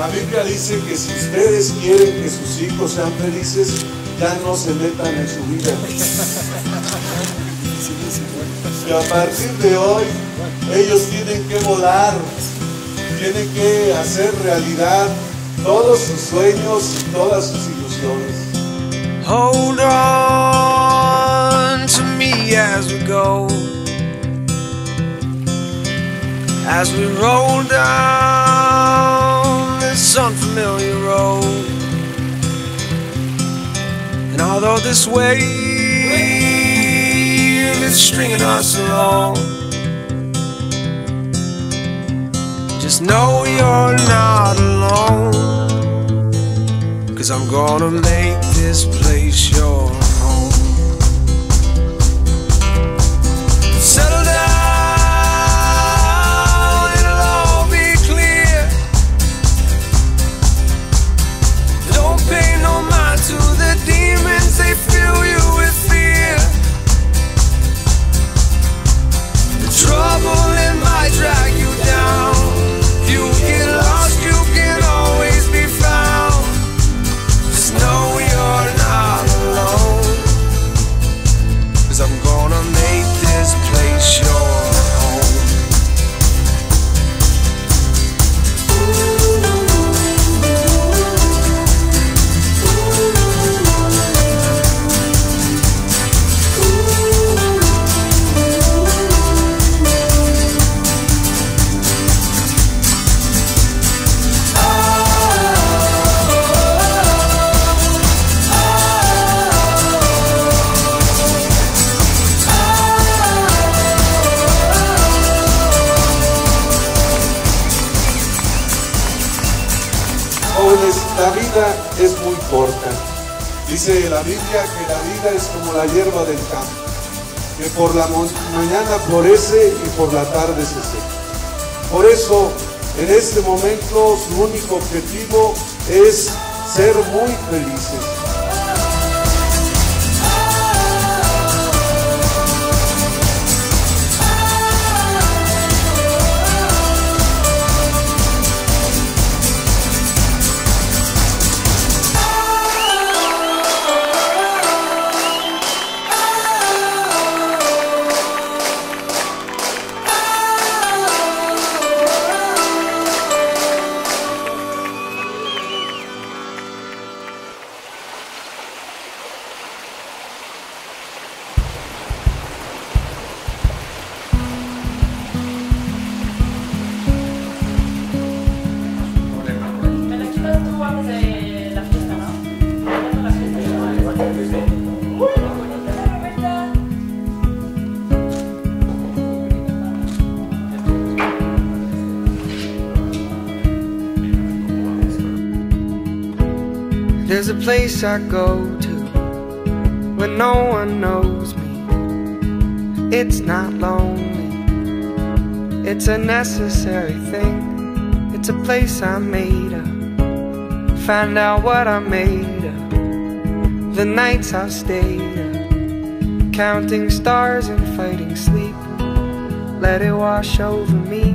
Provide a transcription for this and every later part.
La Biblia dice que si ustedes quieren que sus hijos sean felices, ya no se metan en su vida. Y a partir de hoy, ellos tienen que volar, tienen que hacer realidad todos sus sueños y todas sus ilusiones. Hold on to me as we go, as we roll down this unfamiliar road. And although this wave is stringing us along, just know you're not alone, 'cause I'm gonna make this place your home. Settle down, it'll all be clear. Don't pay no mind to the demons, they fill you with fear. The trouble, it might drag you down. You get lost, you can always be found. Just know you're not alone, 'cause I'm gonna make this place your home. Jóvenes, la vida es muy corta. Dice la Biblia que la vida es como la hierba del campo, que por la mañana florece y por la tarde se seca. Por eso, en este momento, su único objetivo es ser muy felices. There's a place I go to when no one knows me. It's not lonely, it's a necessary thing. It's a place I made up, find out what I'm made of. The nights I've stayed up, counting stars and fighting sleep. Let it wash over me,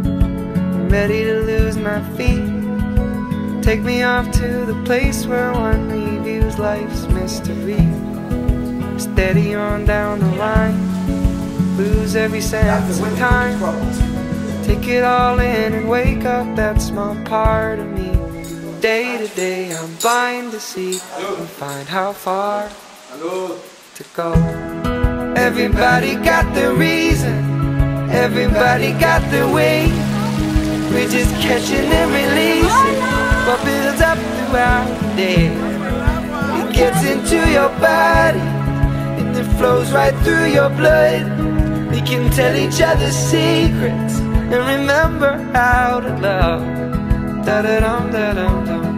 I'm ready to lose my feet. Take me off to the place where one reviews life's mystery. Steady on down the line, lose every sense of time. Take it all in and wake up that small part of me. Day to day I'm blind to see and find how far to go. Everybody got their reason, everybody got their way. We're just catching and releasing what builds up throughout the day. It gets into your body and it flows right through your blood. We can tell each other secrets and remember how to love. Da-da-dum, da-dum-dum.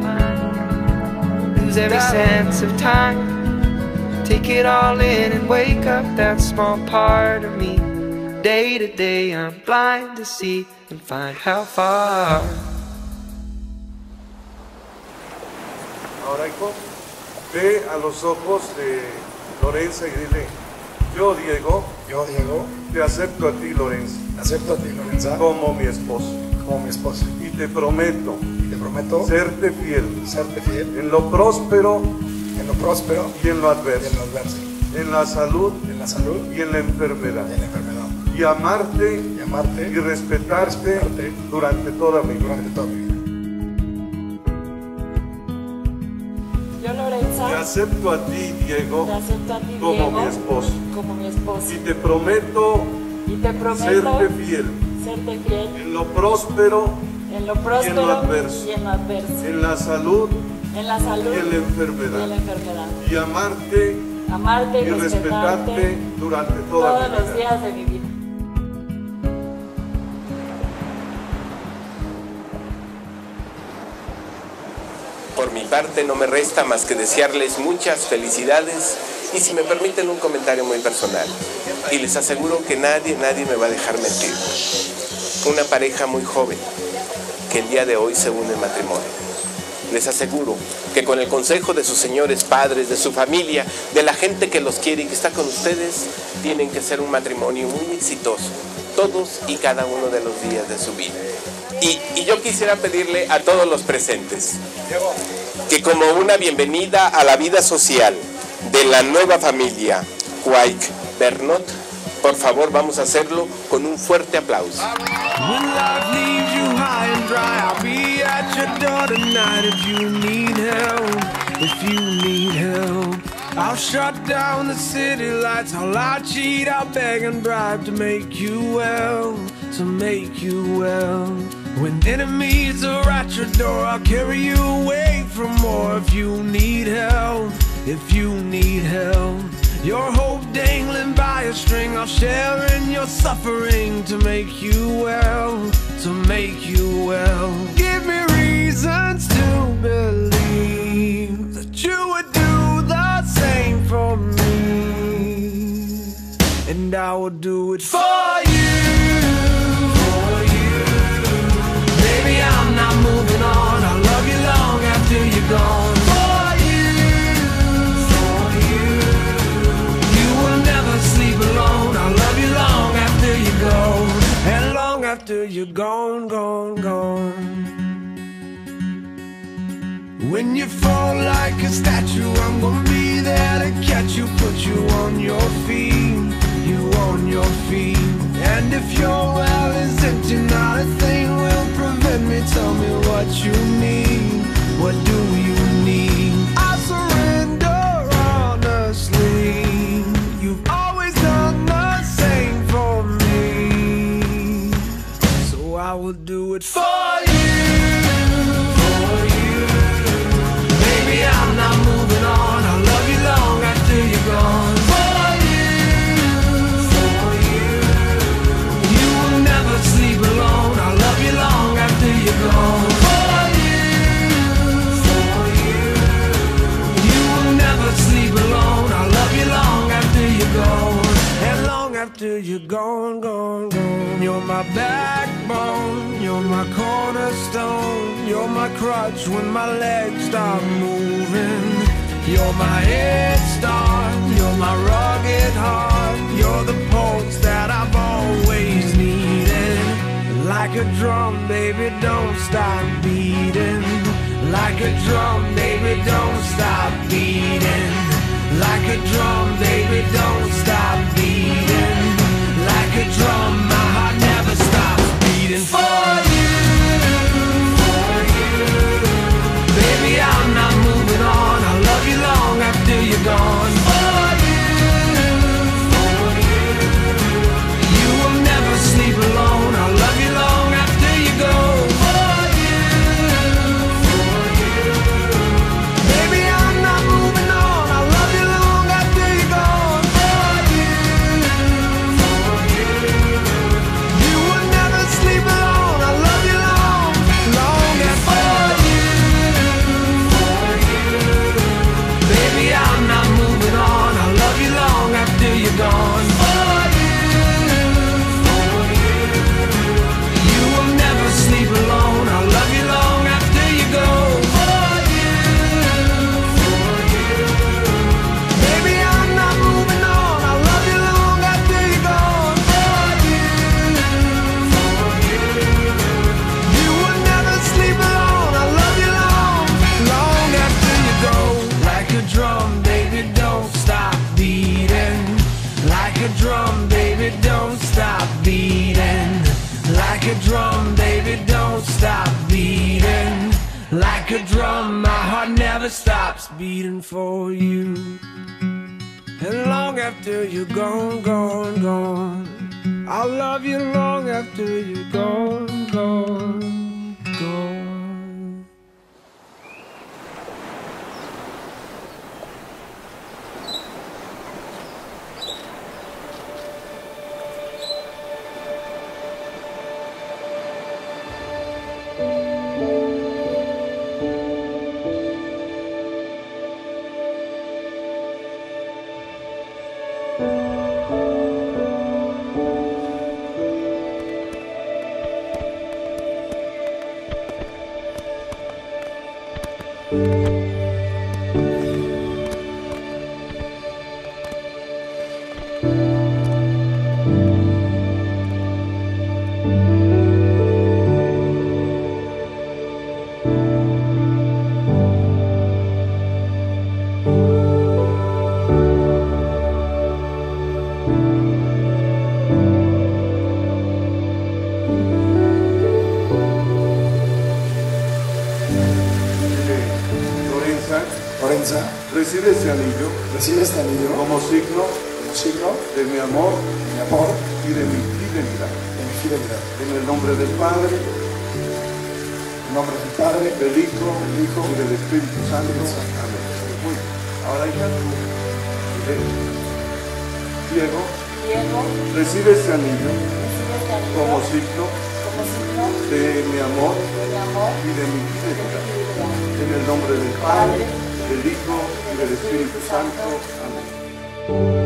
Lose every sense of time, take it all in and wake up that small part of me. Day to day I'm blind to see and find how far. Ahora, hijo, ve a los ojos de Lorenza y dile: yo, Diego, te acepto a ti, Lorenza, acepto a ti, Lorenza, como mi esposo. como mi esposa. Y te prometo serte fiel en lo próspero y en lo adverso, en la salud y en la enfermedad, y amarte y respetarte durante toda mi vida. Yo, Lorenza, Te acepto a ti, Diego, como mi esposo. Y te prometo serte fiel en lo próspero y en lo adverso, en la salud y en la enfermedad, y amarte y respetarte durante todos los días de mi vida. Por mi parte no me resta más que desearles muchas felicidades y, si me permiten, un comentario muy personal. Y les aseguro que nadie me va a dejar mentir. Una pareja muy joven que el día de hoy se une en matrimonio. Les aseguro que con el consejo de sus señores padres, de su familia, de la gente que los quiere y que está con ustedes, tienen que ser un matrimonio muy exitoso, todos y cada uno de los días de su vida. Y yo quisiera pedirle a todos los presentes que, como una bienvenida a la vida social de la nueva familia Quake Bernot, por favor vamos a hacerlo con un fuerte aplauso. I'll shut down the city lights, I'll lie, cheat, I'll beg and bribe to make you well, to make you well. When enemies are at your door, I'll carry you away from more. If you need help, if you need help, your hope dangling by a string, I'll share in your suffering to make you well, to make you well. Give me reasons to believe that you would do the same for me, and I will do it for you. Baby, I'm not moving on, I'll love you long after you're gone. For you, you will never sleep alone, I'll love you long after you go, and long after you're gone, gone, gone. When you fall like a statue, I'm gonna be there to catch you, put you on your feet, you on your feet. And if your well is empty, not a thing will prevent me. Tell me what you need, what do you need? I surrender honestly, you've always done the same for me, so I will do it for you. I'm not moving on, I'll love you long after you're gone. For you, you will never sleep alone, I'll love you long after you're gone. For you, you will never sleep alone, I'll love you long after you're gone, and long after you're gone, gone, gone. You're my backbone, you're my cornerstone, you're my crutch when my legs stop moving. You're my head start, you're my rugged heart, you're the pulse that I've always needed. Like a drum, baby, don't stop beating. Like a drum, baby, don't stop beating. Like a drum, baby, don't stop beating. Like a drum, my heart never stops beating. For you, baby, I'm not moving on, I'll love you long after you're gone. For you, you will never sleep alone, I'll love you long after you go. Baby, I'm not moving on, I'll love you long after you're gone. For you. beating for you. And long after you're gone, gone, gone, I'll love you long after you're gone, gone, gone. Recibe este anillo. Recibe este anillo como signo de mi amor y de mi fidelidad. En el nombre del Padre, del Hijo y del Espíritu Santo. Amén. Muy bien. Ahora ya tú, Diego, recibe este anillo como signo de mi amor y de mi fidelidad. En el nombre del Padre, del Hijo y del Espíritu Santo. Amén.